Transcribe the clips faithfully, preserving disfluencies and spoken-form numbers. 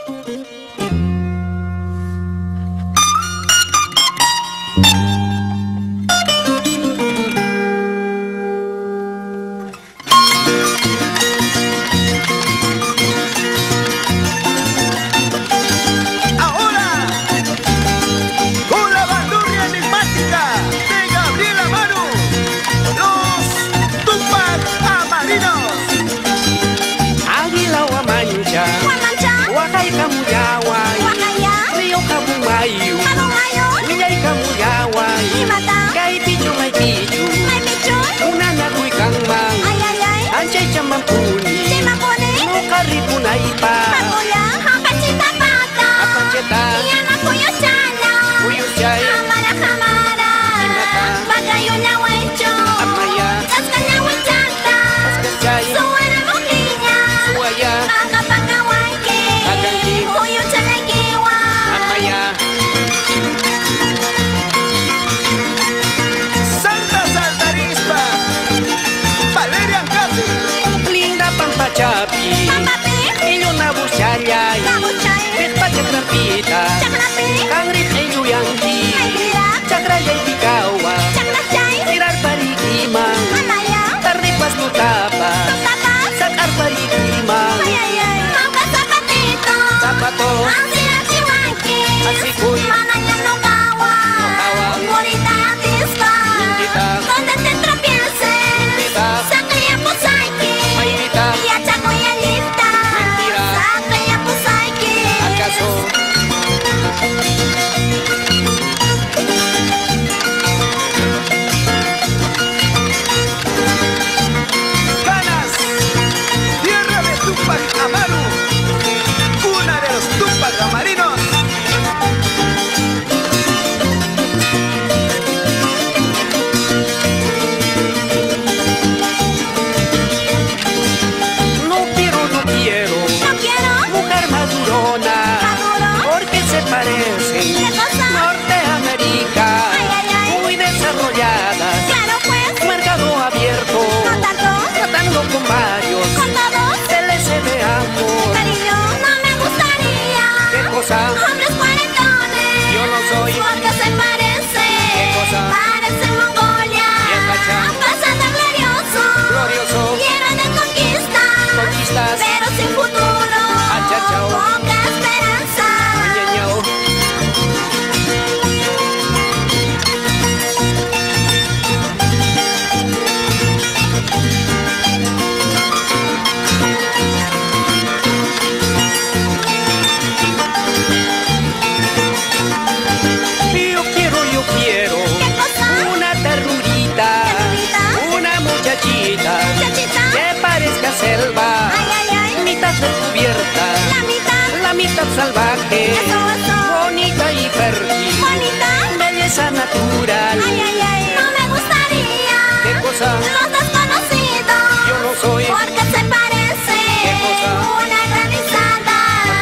Salvaje, eso, eso. Bonita y fértil, bonita, belleza natural. Ay, ay, ay, no me gustaría. ¿Qué cosa? Los desconocidos. Yo no soy. Porque se parece. ¿Qué cosa? Una granizada.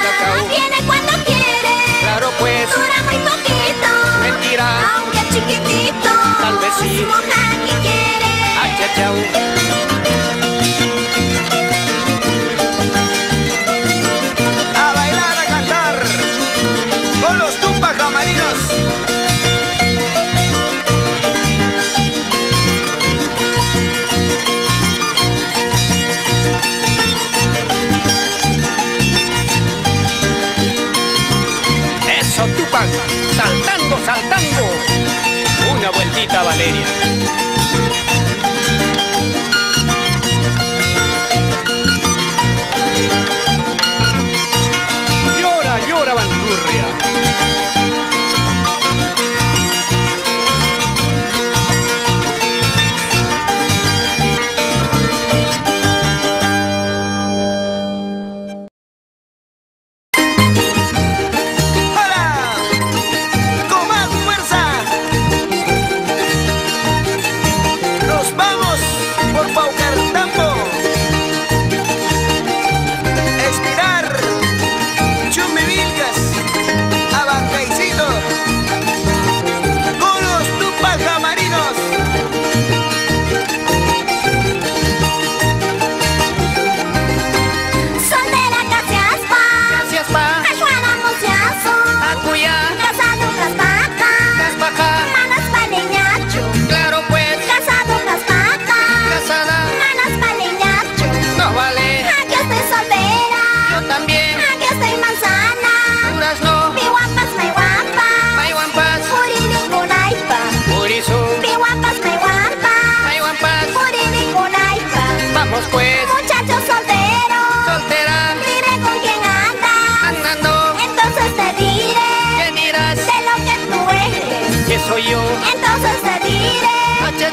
Viene cuando quiere. Claro pues. Dura muy poquito. Mentira. Aunque chiquitito. Tal vez sí. Su mujer que quiere. Ay, chao, chao. Saltando, saltando. Una vueltita, Valeria. Llora, llora, bandurria.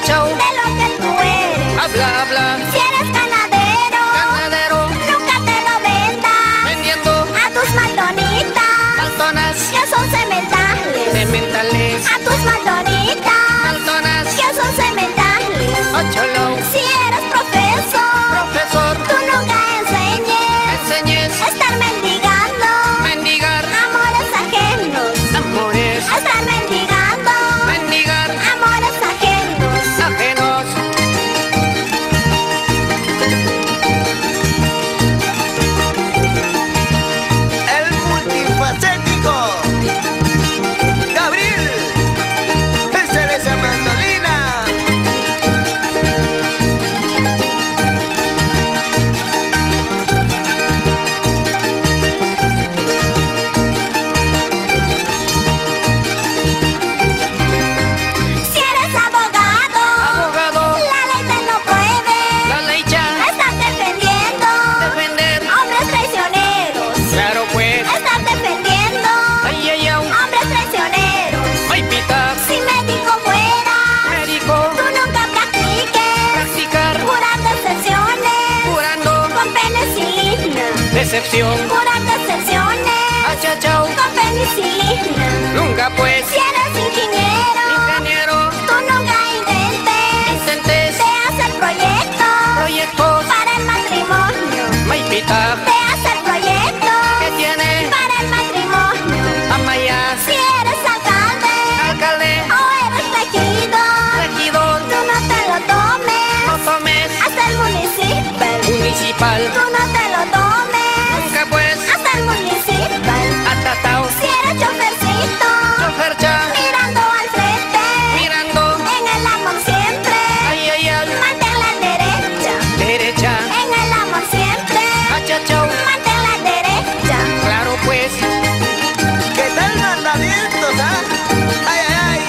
Achachao, de lo que tú eres. habla, habla, Si eres ganadero, ganadero, nunca te lo vendas vendiendo a tus maldonitas, maltonas, que son cementales. cementales, A tus maldonitas, maltonas, que son cementales. ocholo, Si eres profesor, profesor, tú nunca enseñes enseñes, estar mendigando mendigar, amores ajenos. amores, Estar mendigando mendigar, amores ajenos. ajenos. El multifacético Gabriel, esa es esa mandolina. Si eres abogado, Abogado, la ley te no puede la ley ya, estar defendiendo defender, hombres traicioneros. claro pues, Estar defendiendo ay, ay, au, hombres traicioneros. ay, pita, Si médico fuera, médico, tú nunca practiques practicar, curar decepciones curando, con penicilina. decepción, Curar decepciones achachao, con penicilina. nunca pues, Si eres ingeniero, ingeniero, tú nunca intentes intentes, de hacer proyectos proyectos, para el matrimonio. maipita, De hacer proyectos que tiene, para el matrimonio. amaya, Si eres alcalde alcalde, o eres regidor, regidor, tú no te lo tomes no tomes, hasta el municipal. municipal, Tú no te lo tomes nunca pues, hasta el municipal. atatao, Si eres chofercito, chofer ya, mirando al frente, mirando, en el amor siempre, ay, ay, ay, mantén la derecha. derecha, En el amor siempre, achachao, mantén la derecha. claro pues, ¿Qué tal mandamientos, ah? Ay, ay, ay.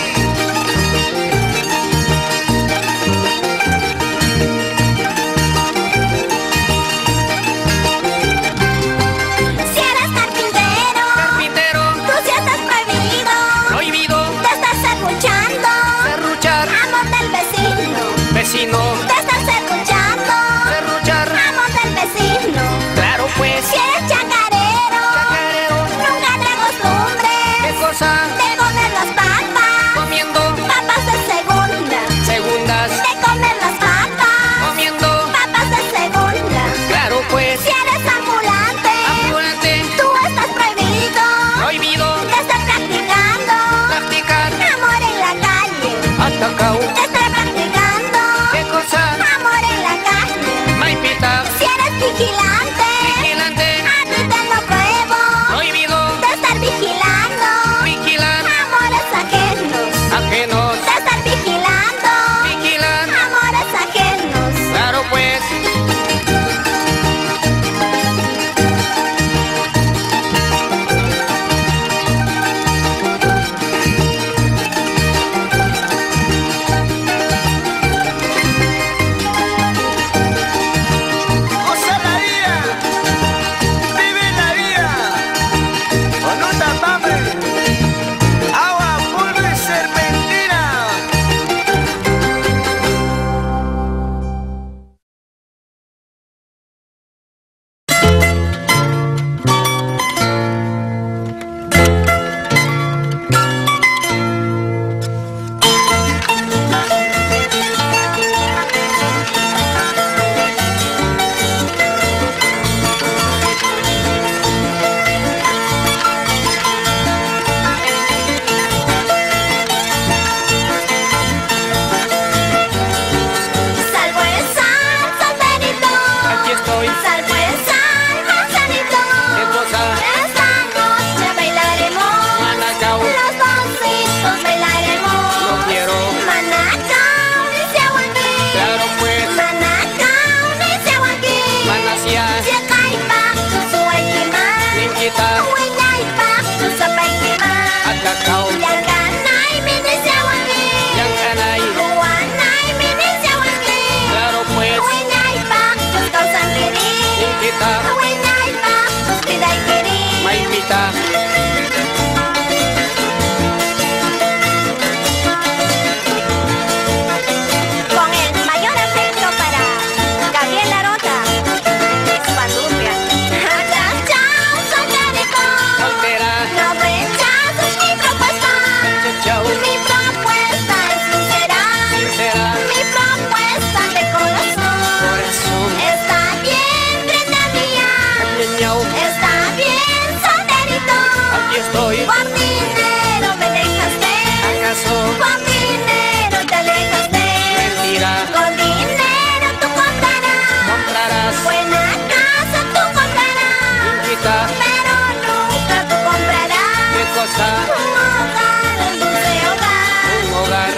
mamita, pero nunca tú comprarás ¿qué cosa? un hogar, un dulce hogar. Un hogar.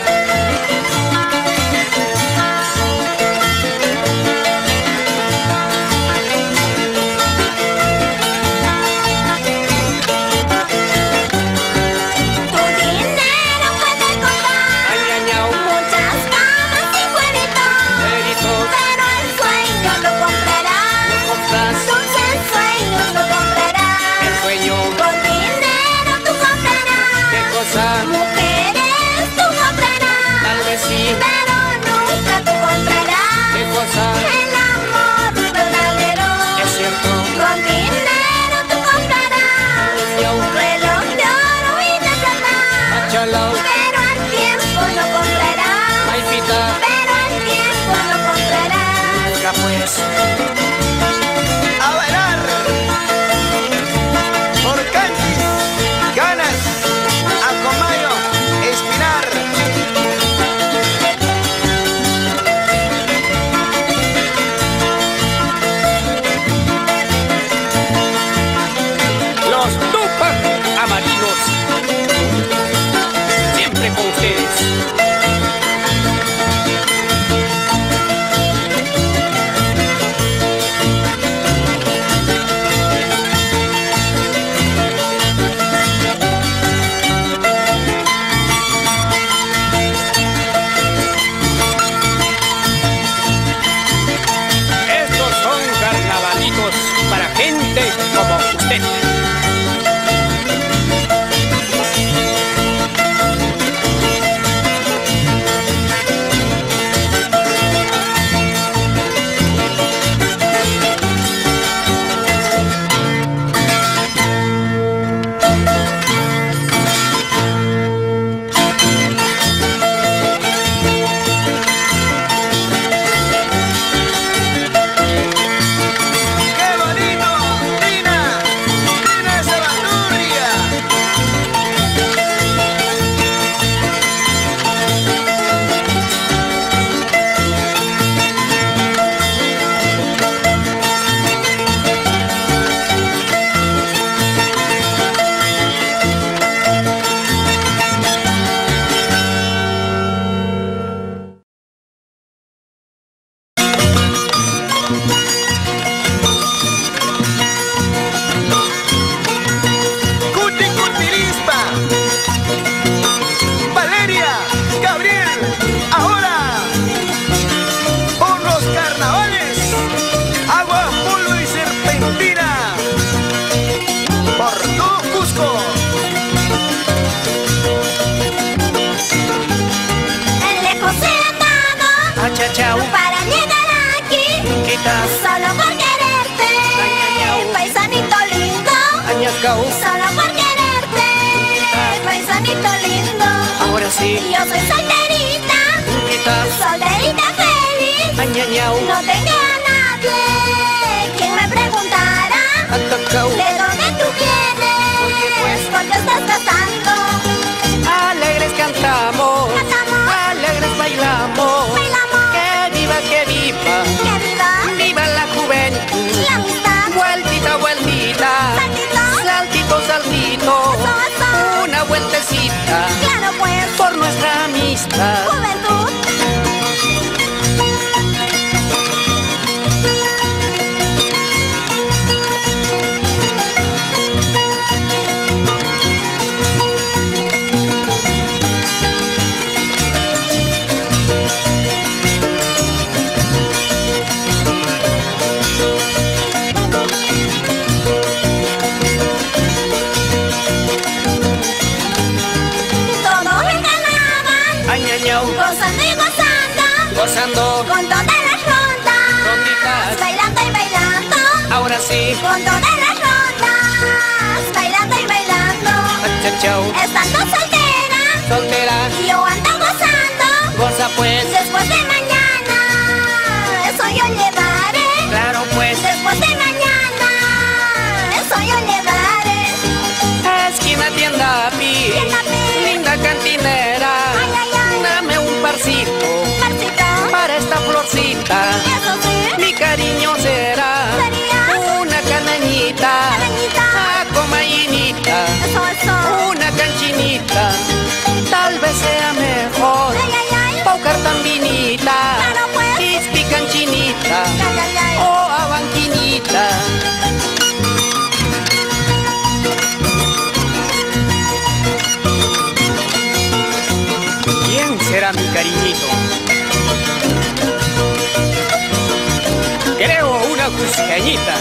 Tu dinero puede comprar Añañao, muchas camas y cueritos, peritos, pero el sueño lo comprarás. ¿lo compras? Dulces sueños lo comprarás. El sueño, Con dinero tú comprarás ¿qué cosa? mujeres tú comprarás, Tal vez sí, pero nunca tú comprarás ¿qué cosa? el amor verdadero. Es cierto, Con dinero tú comprarás Ñau, un reloj de oro y de plata, Achalao, pero al tiempo no comprarás, Maipita, pero al tiempo no comprarás. nunca pues. A bailar. Por Canchis, Ganas, Acomayo, Espinar. Los Tupac Amarillos, siempre con ustedes. Estos son carnavalitos para gente como usted. ¡Qué bonito! ¡Tina! ¡Tina esa bandurria! ¡Cuti Cutirispa! ¡Valeria! ¡Gabriel! ¡Ahora! ¡Por los carnavales! ¡Agua, polvo y serpentina! ¡Por todo Cusco! El lejos se ha dado Achachao, para llegar aquí, ¿qué tal? solo por quererte, paisanito lindo. Añacao, Solo por quererte, paisanito lindo. ahora sí, Yo soy solterita, ¿qué tal? solterita feliz. Añañao, No tengo a nadie quien me preguntara Atacao, de dónde tú vienes. ¿por qué, pues? Porque estás cantando. alegres cantamos, Cantamos. alegres bailamos, Bailamos. que viva, que viva, Que viva viva la juventud, la amistad. vueltita, vueltita, Saltito. saltito, saltito, Eso, eso. una vueltecita Claro pues, por nuestra amistad. juventud. Todos en carnaval, Añañao, gozando y gozando, gozando, con todas las rondas, Ronditas. bailando y bailando, ahora sí, con todas las rondas, bailando y bailando. achachao, Estando soltera, soltera, yo ando gozando, goza pues, después de mañana, eso yo llevaré. claro pues, Después de mañana, eso yo llevaré. esquina tienda pi, Tienda Pi. linda cantinera, Ay, ay, ay. dame un parcito Marcito, para esta florcita, eso sí, mi cariño será sería una canañita, canañita. Peñita.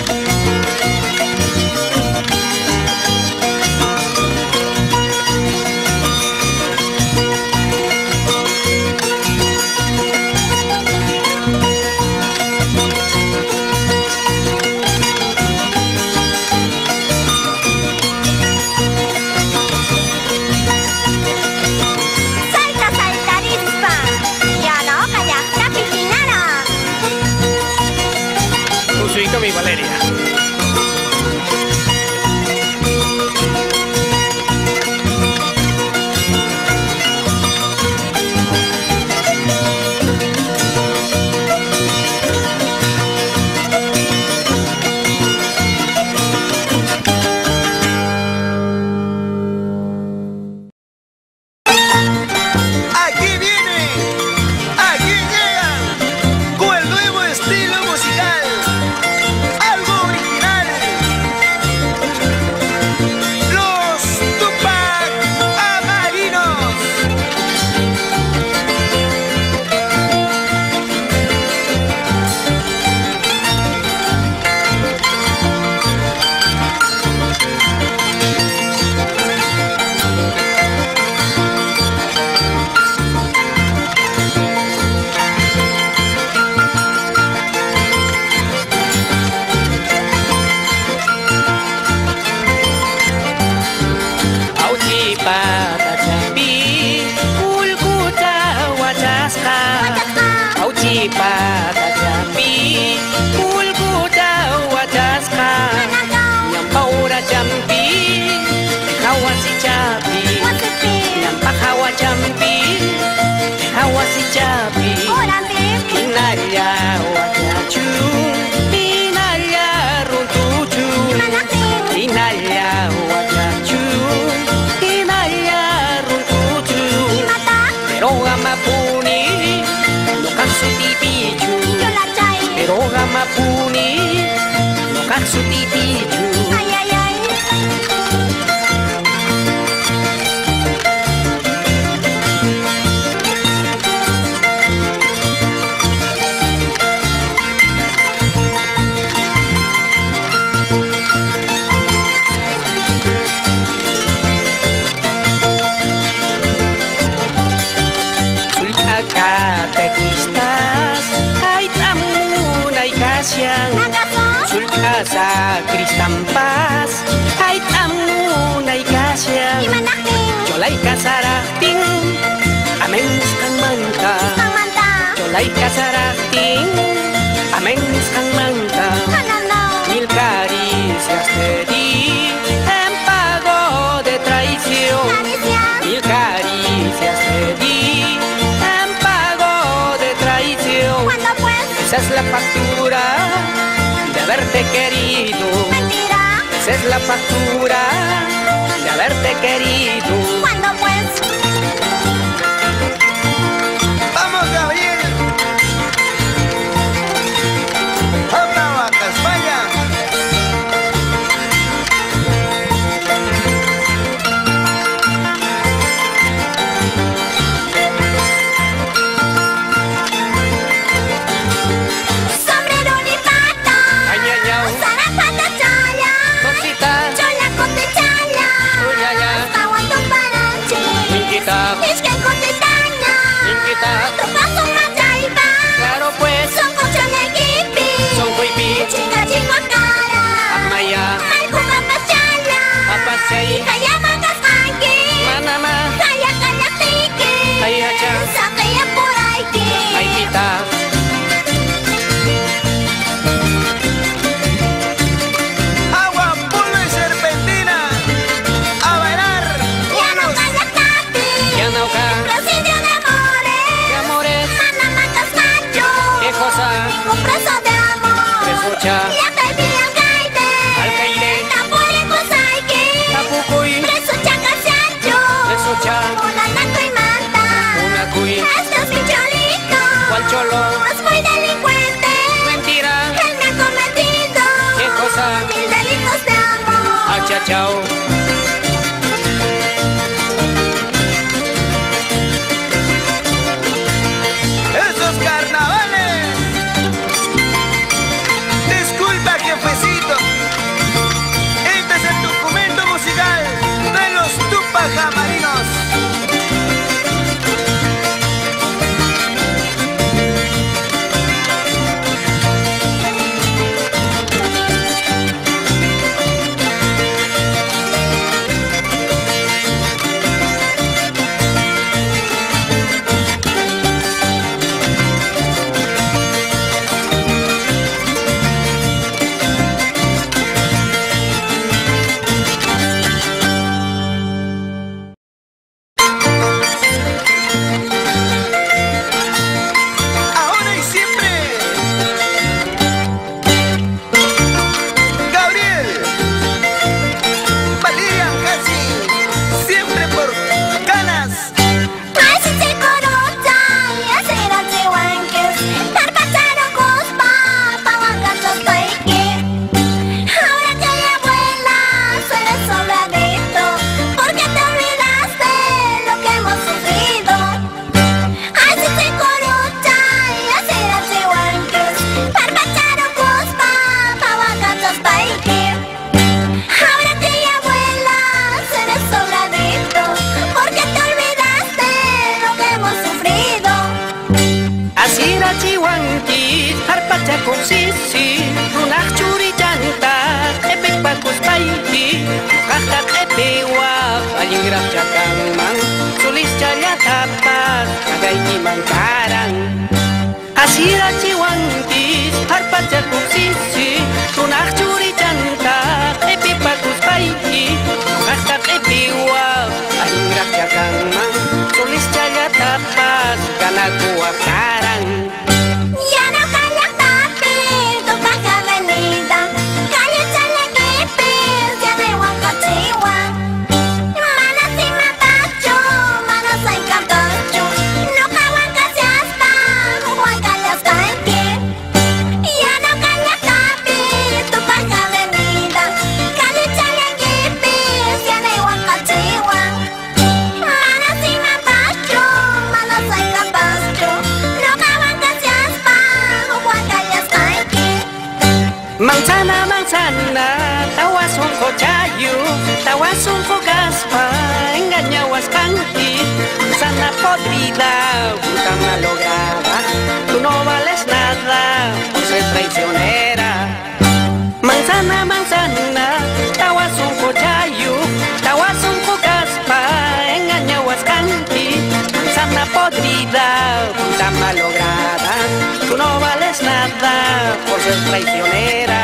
Mi Valeria. Aquí viene, aquí llega, con el nuevo estilo musical. Algo original. Los Tupac Amarillos. Pada jambi kulkuta wajaska Auci pada jambi kulkuta wajaska Nyampaura jambi hawasi jabi Nyampahawa jambi hawasi jabi Inaya wajaju Inaya runtuju Inaya wajaju Gamapuni, no kansu tipiju. Pero gamapuni, no kansu tipiju. Ay, ay, ay. Katekistas, ay tamunay kasyang Sulkasa kristampas, ay tamunay kasyang Cholay kasarating, amens kang mangka Cholay kasarating, amens kang mangka Mil caricias te di, en pago de traición Mil caricias te di Esa es la factura de haberte querido. Mentira. Esa es la factura de haberte querido. ¿Cuándo pues? Vamos, Gabriel. Anda, vaca España. Claro pues, son cochon equipi, son kuipi, chinga chingua cara, amaya, malcuma pachala, apasay, kaya mangas mangi, manama, kaya kaya tiki, ay hacha, sakaya por aquí, ay kita. Agua, pulvo y serpentina. A bailar. ya no kaya tati, Ya no ca, presidio de amores, de amores, mana matas macho, qué cosa, ningún preso de amor, escucha, ya te vi alcaide, alcaide, tapuri kusaiki, tapukuy, preso chaca chacho, escucha, una nato y mata, una cuy, este es mi cholito, cual cholo, es muy delincuente, mentira, él me ha cometido qué cosa, mil delitos de amor. achachao. Esos carnavales. Disculpe. tapas kagayki mankaran asira chiwantis harpacha kusisi tunaq churi chanta epi pakus paiki hasta epiwa aingra chakanman solis chaya tapas kanaku akaran. Manzana, manzana, tawas un cochayo, tawas un fogaspa, engañawas canti, manzana podrida, puta malograda, tú no vales nada, por ser traicionera. Manzana, manzana, tawas un cochayo, tawas un fogaspa, engañawas canti, manzana podrida, puta malograda, tú no vales nada, por ser traicionera.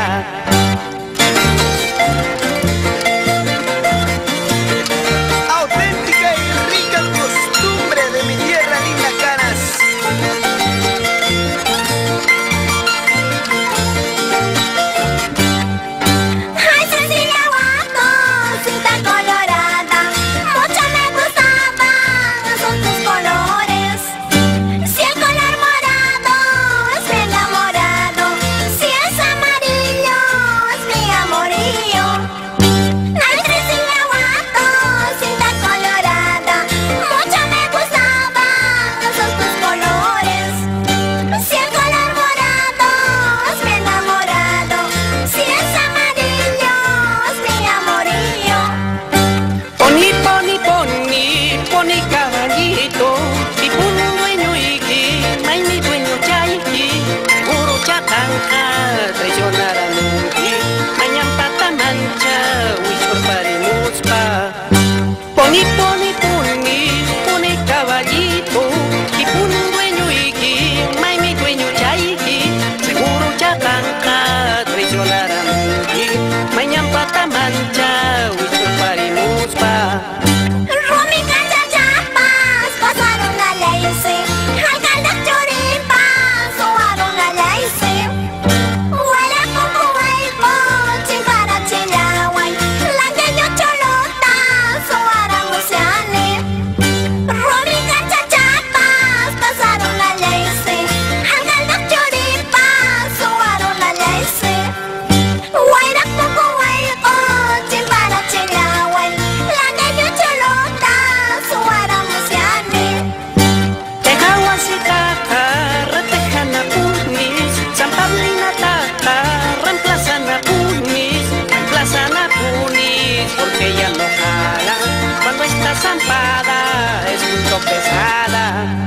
Auténtica y rica costumbre de mi tierra linda Canas. Ay, Cecilia Guapo, cinta colorada, mucho me gustaban son tus colores. Si el color morado es mi enamorado, si es amarillo es mi amorío. Ay, Cecilia Guapo, cinta colorada, mucho me gustaban son tus colores. Si el color morado es mi enamorado, si es amarillo es mi amorío. Poni, poni, poni, poni caballito, y puni dueño iki, may mi dueño chaiki, puro chatanca, traicionar a nunki, mañan pata mancha, huichor parimuspa. Poni, poni, poni, poni caballito, y puni dueño iki, may mi dueño chaiki, seguro chatanca, traicionar a nunki, mañan pata mancha, huichor parimuspa. Rumi cachachapas, pasaron la ley, sí. Alcalde choripas, suaron la ley, sí. Huele poco huevo, chimpara chilahuay. Langueño cholota, suara musiane. Rumi cachachapas, pasaron la ley, sí. Alcalde choripas, suaron la ley, sí. Huele poco huevo, chimpara chilahuay. Langueño cholota, suara musiane. Tejahuasitaca, retejan a punis, San Pablina taca, reemplazan a punis, reemplazan a punis, porque ella no jala, cuando está zampada es muy tropezada.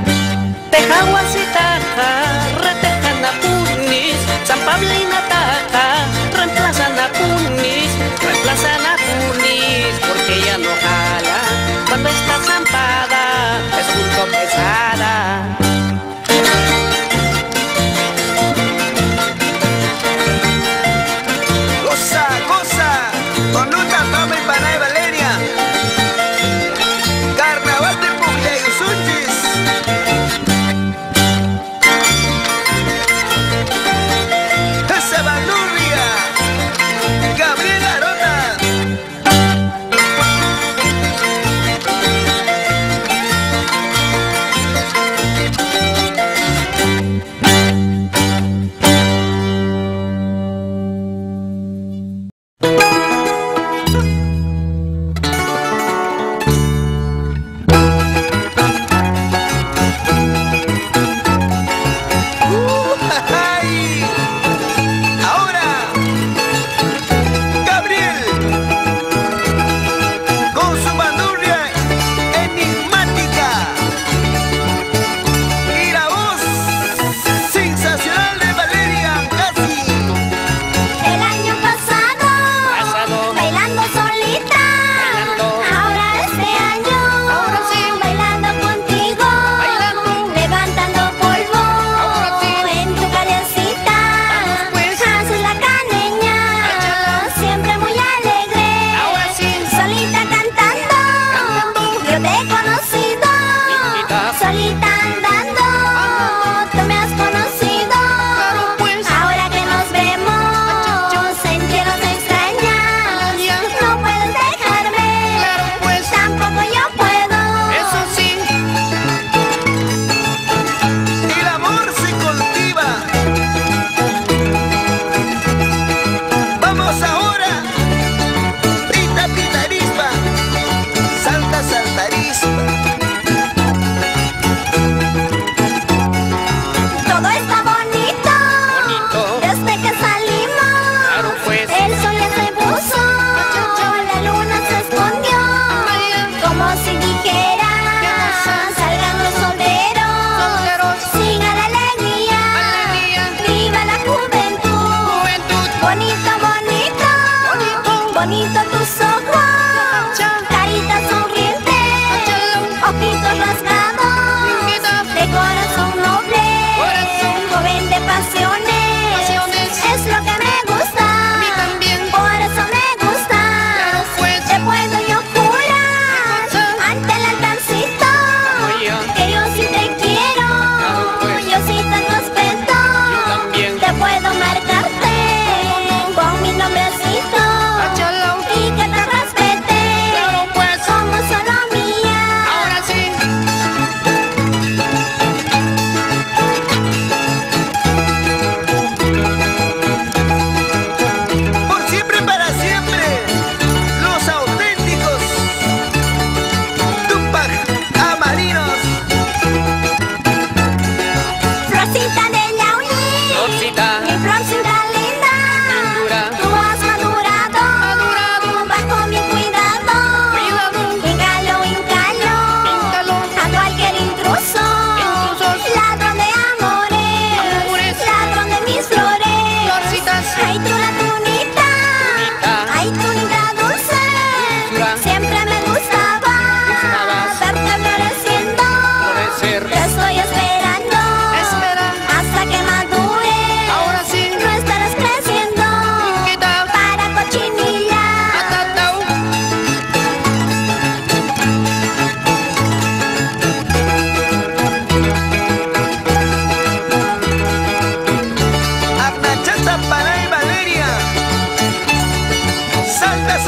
Tejahuasitaca, retejan a punis, San Pablina taca, reemplazan a punis, reemplazan a punis, porque ella no jala, cuando está zampada es muy tropezada. Cosa, cosa, con Luta, Pama y Panay Valeria. Carnaval de Puglia y Usunchis. Esa bandurria, Gabriela Arota.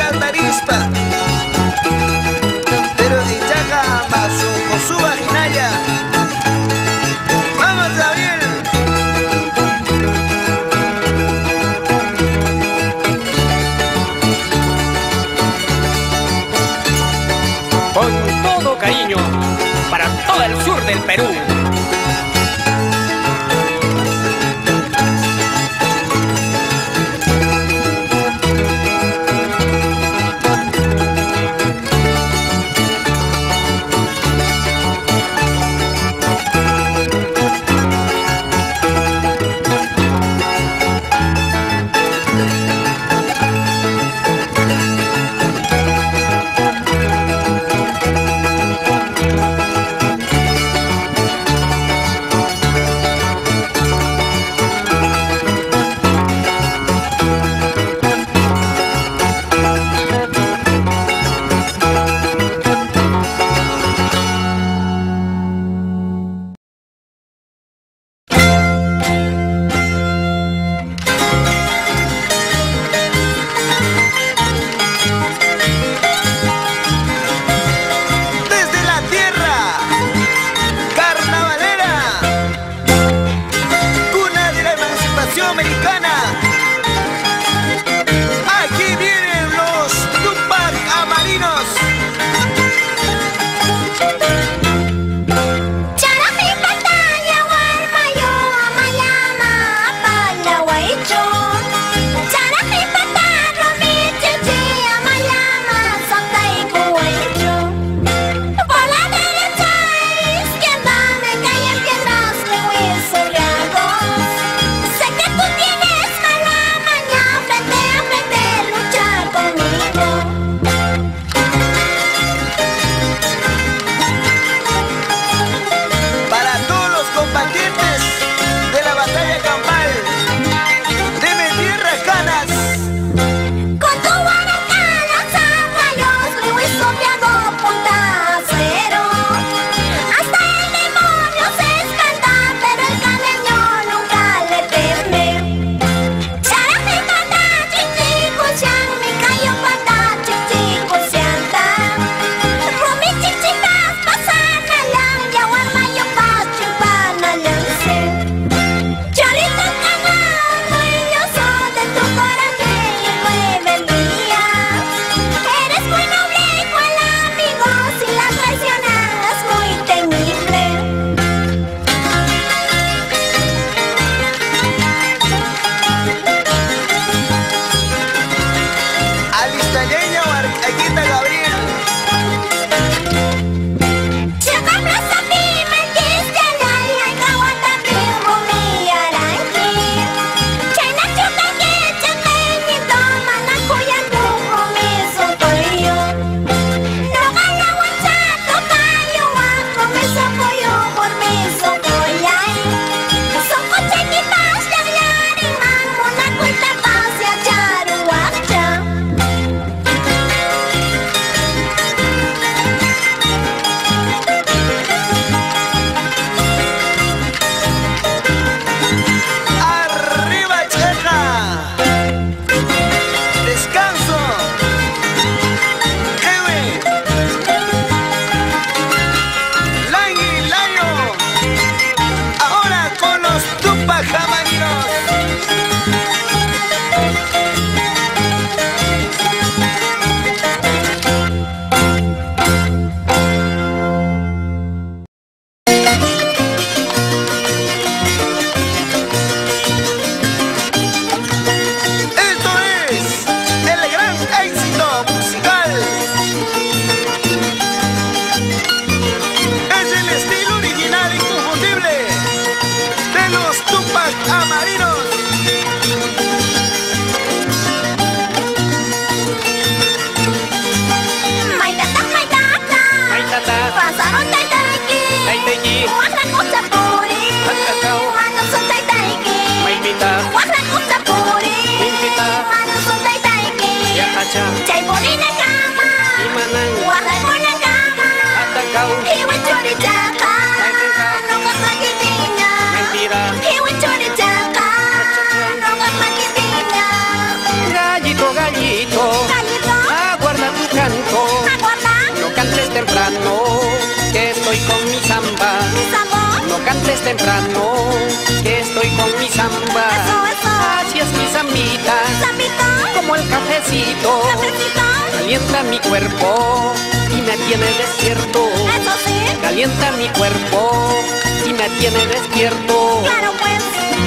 Santa Arispa. Pero de Chaca, Masu, Josuba, Ginaya. ¡Vamos, Gabriel! Con todo cariño para todo el sur del Perú. Gallito, gallito, temprano que estoy con mi samba. Eso, eso. Así es mi zambita, Zambito, como el cafecito, cafecito, calienta mi cuerpo y me tiene despierto. eso sí, Calienta mi cuerpo y me tiene despierto. claro pues.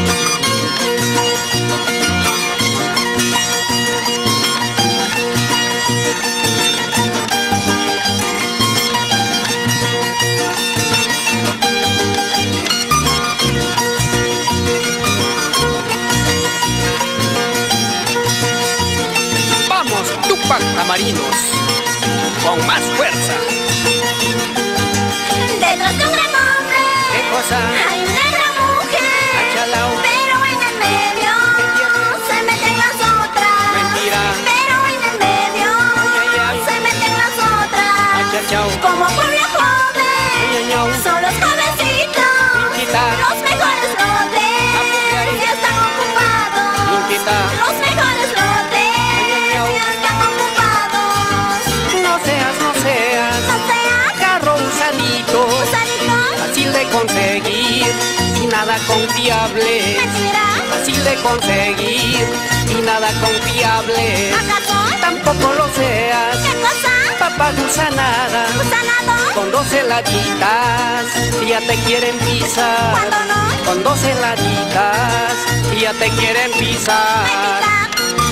Vamos, Tupac Tamarinos, con más fuerza. Detrás de un gran hombre ¿Qué cosa? hay una gran mujer, Achalao. pero en el medio se meten las otras. Mentira. Pero en el medio Ay, ay. se meten las otras. Achachao. Como pueblo joven, Ay, ay, ay. son los jovencitos, Limpita. los mejores lotes, Ay. ya están ocupados. Limpita. Los mejores lotes, Ay, ay, ay. ya están ocupados. No seas, no seas No seas carro usadito, gusanito, fácil de conseguir y nada confiable. mentira, Fácil de conseguir y nada confiable. ¿acaso? Tampoco lo seas, ¿Qué cosa? papá gusanada. ¿Gusanado? Con dos heladitas ya te quieren pisar. ¿Cuándo no? Con dos heladitas ya te quieren pisar. Mentira.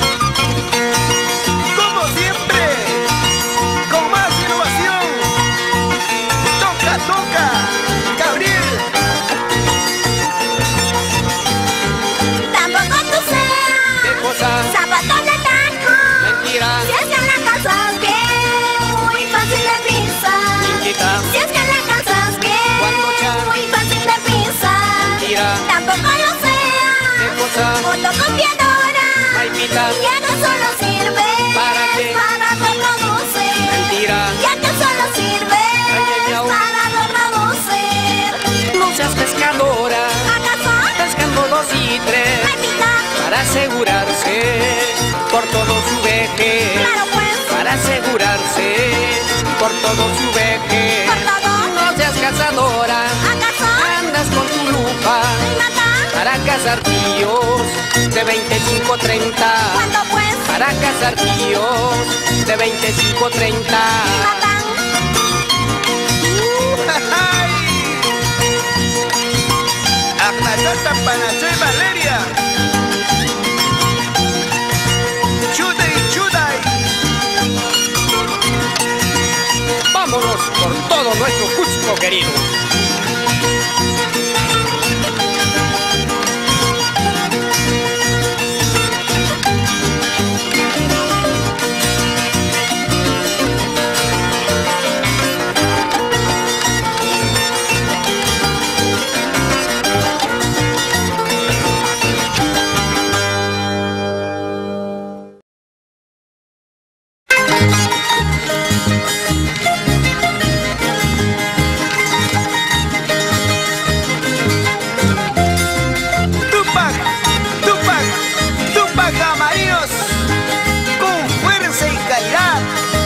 Como siempre, con más innovación. Toca, toca, Gabriel. Tampoco tú seas ¿Qué cosa? zapatos de taco. Mentira. Si es que la calzas bien, muy fácil de pisar. Chiquita. Si es que la calzas bien, ¿Cuándo, cha? muy fácil de pisar. Mentira. Tampoco lo seas ¿Qué cosa? fotocopiadora. Ay, pita. Ya que solo sirve ¿Para qué? para reproducir. Mentira. Ya que solo sirve Ay, ay, ay. para reproducir. No seas pescadora, ¿Acaso? pescando dos y tres, Mentira. para asegurarse por todo su veje. Claro pues. Para asegurarse por todo su veje. Por todo. No seas cazadora, ¿Acaso? andas con tu lupa ¿Mata? para cazar tíos de veinticinco treinta. ¿Cuándo pues? Para cazar tíos de veinticinco treinta. ¿Matan? ¡Ay! Achnatata Panachay Valeria. Chuday, chuday. Vámonos por todo nuestro Cusco querido. Tupac, Tupac, Tupac Tamarinos. Con fuerza y calidad.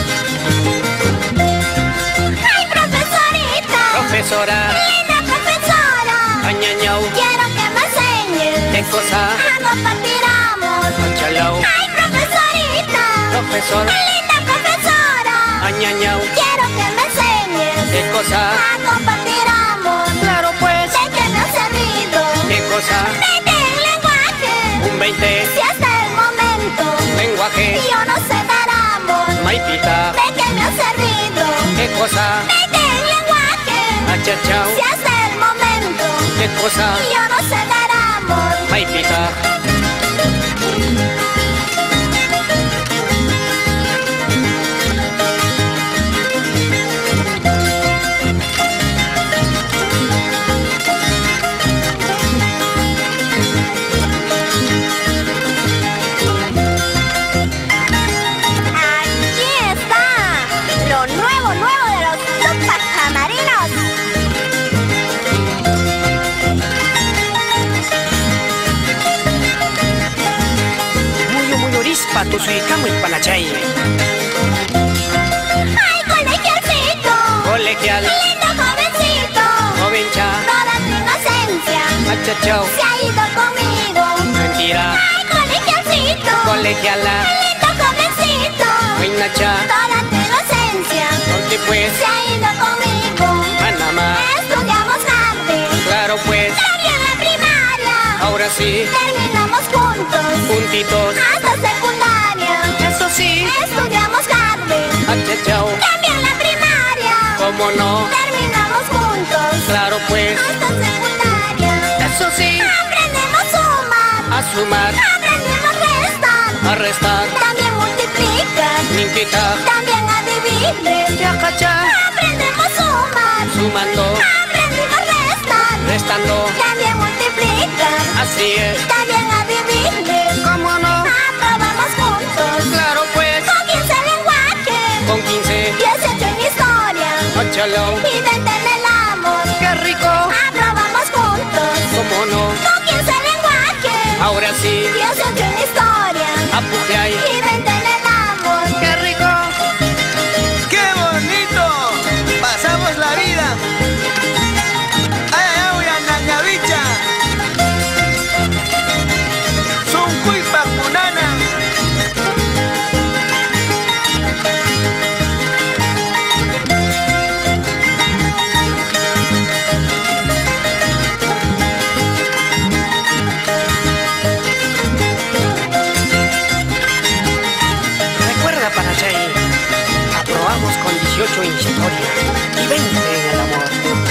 ¡Ay, profesorita! Profesora, ¡Linda profesora! añañao, Quiero que me enseñes ¿qué cosa? a compartir amor. Chalao, ¡Ay, profesorita! profesor, ¡Linda profesora! añañao, Quiero que me enseñes ¿qué cosa? a compartir amor. Claro pues, ¿De qué me ha servido? ¿qué cosa? Vete en lenguaje. Un veinte, Si hasta el momento lenguaje, yo no sé dar amor, maipita, ¿de qué me ha servido? ¿qué cosa? Vete en lenguaje. Achachao, Si hasta el momento ¿qué cosa? yo no sé dar amor. Maipita. Aquí está lo nuevo, nuevo de los Tupac Tamarinos. Muy muy orispa, tu suicamo y panachay. ¡Ay, colegialcito! Colegial, ¡Lindo jovencito! jovencha, Toda tu inocencia Achachao. Se ha ido conmigo. Mentira. Ay, colegialcito. Colegiala. Qué lindo jovencito. Ay, Nacha. Toda tu inocencia. ¿Dónde pues? Se ha ido conmigo. Panamá. Estudiamos antes. Claro pues. También la primaria. Ahora sí. Terminamos juntos. Juntitos. Hasta secundaria. Eso sí. Estudiamos antes. Achachao. También la primaria. ¿Cómo no? Terminamos juntos. Claro pues. Hasta secundaria. Eso sí. Aprendemos sumar. A sumar. Aprendemos restar. A restar. También multiplicar. Limpitar. También a dividir. Ya cacha. Aprendemos sumar. Sumando. Aprendemos restar. Restando. También multiplicar. Así es. También a dividir. ¿Cómo no? Aprobamos juntos. Claro pues. Con quince lenguajes. Con quince. dieciocho en historia. Óchalo. Y veinte en el amor. Qué rico. Aprobamos juntos. ¿Cómo no? Con quince lenguajes. Ahora sí. dieciocho en historia. Apuje ahí. Y veinte en el amor. Qué rico. ¡Qué bonito! Pasamos la vida. ¡Ay, ay, ay, Anañavicha! Son muy pacunana. Recuerda, Panachay. Aprobamos con dieciocho en historia y veinte en el amor.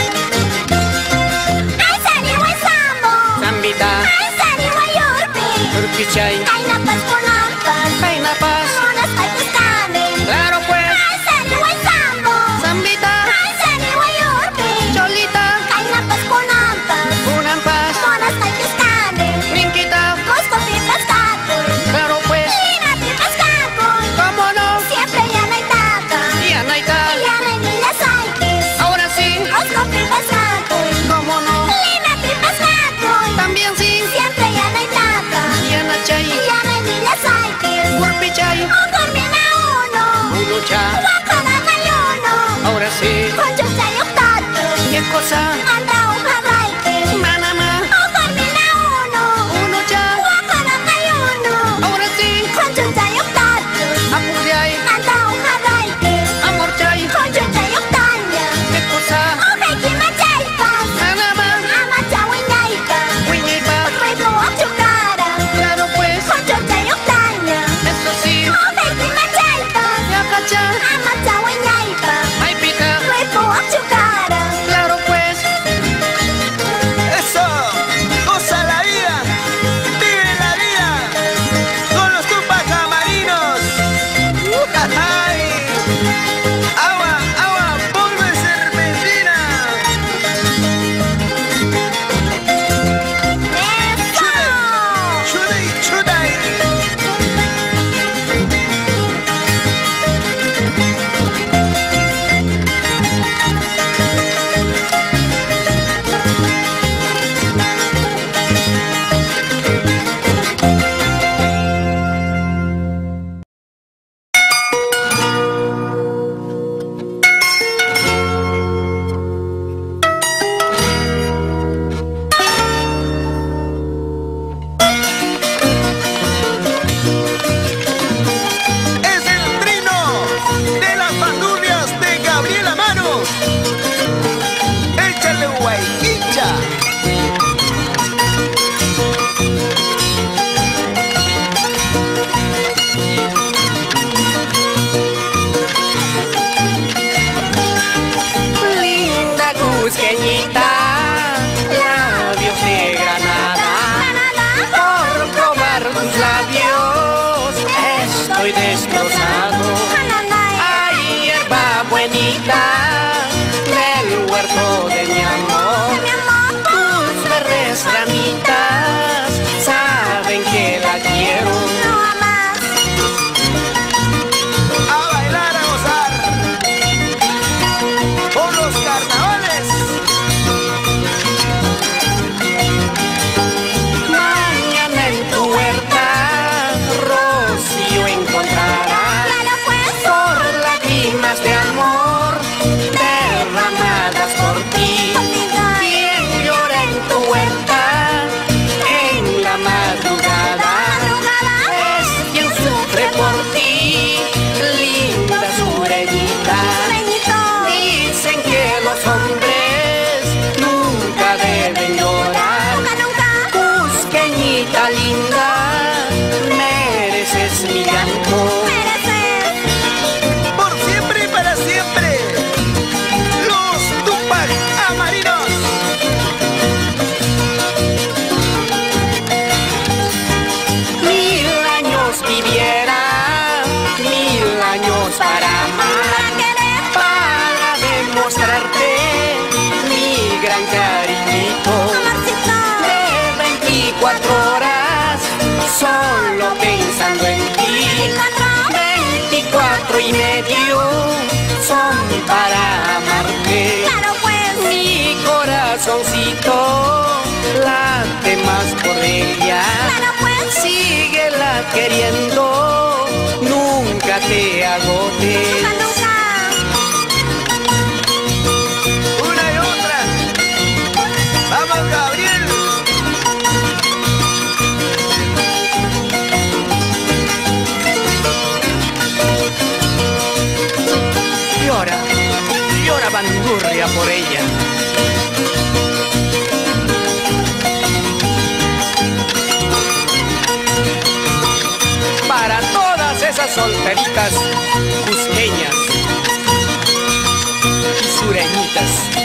¡Ay, Sani, Sambo! Zambita. ¡Ay, Sani, Urpi! Turpichay. ¡Ay, Napas, Punapas! Jaina Paz. ¡Unas Paikistani! Claro pues. ¡Ay, Sani, Sambo! Zambita. ¡Ay, Sani, Urpi! Cholita. ¡Ay, Napas, Punapas! Unan Paz. ¡Unas Paikistani! Minquita. Cusco, Pipas, Caco! Claro pues. ¡Lina, Pipas, Caco! ¿Cómo no? Siempre ya no hay taca. Y Anaita. Ya no hay ni las aites. Ahora sí. Cusco, Pipas, Caco! ¿Cómo no? Lina, Pipas, Caco! También sí. Siempre ya no hay taca. Y Anachay. Ya no hay ni las aites. Urpichay. Ucormina uno. Unucha. Wakana mayuno. Ahora sí. Concho sayuktato. ¿Qué cosa? Anda uja raite. Manama. Ucormina uno. Unucha. Wakana mayuno. Ahora sí. Concho sayuktato. Apuje ahí. Anda uja raite. Amorchay. Concho sayuktanya. ¿Qué cosa? Ujay kimachaypas. Manama. Amachawinaypa. Huiñipa. Ripo achukara. Claro pues. Concho sayuktanya. Eso sí. Ujay kimachaypas. Ya cacha. Amachawinaypa. Ay, pica. Ripo achukara. Claro pues. ¡Eso! ¡Goza la vida! ¡Vive la vida! ¡Con los Tupac Amarinos! ¡Ay! ¡Agua, agua! ¡Ponme serpentina! ¡Eso! ¡Chuday, chuday! Es el trino de las bandurrias de Gabriela Manos. Échale guayquincha. Linda cusqueñita. Labios de granada. Por probar tus labios estoy destrozado. Ay, hierba buenita del huerto de mi amor. Tus verdes ramitas saben que la quiero. A bailar, a gozar. Por los carnavales. Mañana en tu huerta rocío encontrarás. Por lágrimas de amor corazoncito late más por ella. Claro, pues. Síguela queriendo, nunca te agotes. Nunca, nunca. Una y otra. Vamos, Gabriel. Llora, llora bandurria por ella. Para todas esas solteritas cusqueñas y sureñitas.